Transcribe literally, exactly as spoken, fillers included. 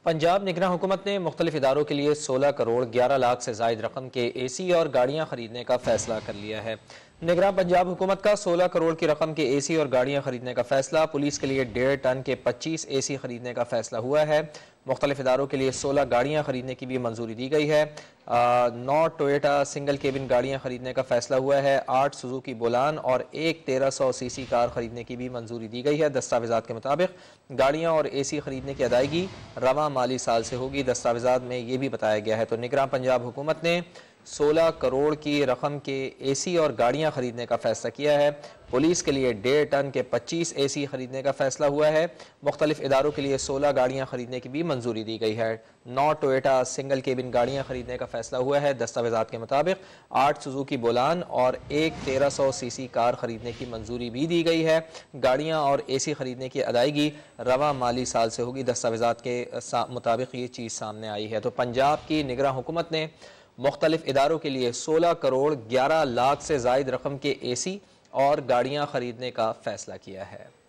पंजाब निगरान हुकूमत ने मुख्तलिफ इदारों के लिए सोलह करोड़ ग्यारह लाख से जायद रकम के ए सी और गाड़ियाँ खरीदने का फैसला कर लिया है। निगरान पंजाब हुकूमत का सोलह करोड़ की रकम के ए सी और गाड़ियाँ खरीदने का फैसला, पुलिस के लिए डेढ़ टन के पच्चीस ए सी खरीदने का फैसला हुआ है। मुख्तलिफ इदारों के लिए सोलह गाड़ियाँ खरीदने की भी मंजूरी दी गई है। आ, नौ टोयोटा सिंगल केबिन गाड़ियाँ खरीदने का फैसला हुआ है। आठ सुजुकी बोलान और एक तेरह सौ सी सी कार खरीदने की भी मंजूरी दी गई है। दस्तावेजात के मुताबिक गाड़ियाँ और ए सी खरीदने की अदायगी रवा माली साल से होगी। दस्तावेजात में ये भी बताया गया है। तो निगरान पंजाब हुकूमत ने सोलह करोड़ की रकम के ए सी और गाड़ियाँ खरीदने का फैसला किया है। पुलिस के लिए डेढ़ टन के पच्चीस ए सी खरीदने का फैसला हुआ है। मुख्तलिफ इदारों के लिए सोलह गाड़ियाँ खरीदने की भी मंजूरी दी गई है। नौ टोयोटा सिंगल केबिन गाड़ियाँ खरीदने का फैसला हुआ है। दस्तावेजात के मुताबिक आठ सुजुकी बोलान और एक तेरह सौ सी सी कार खरीदने की मंजूरी भी दी गई है। गाड़ियाँ और ए सी खरीदने की अदायगी रवा माली साल से होगी। दस्तावेजात के मुताबिक ये चीज़ सामने आई है। तो पंजाब की निगरान हुकूमत ने मुख्तलिफ इदारों के लिए सोलह करोड़ ग्यारह लाख से जायद रकम के ए सी और गाड़ियाँ खरीदने का फैसला किया है।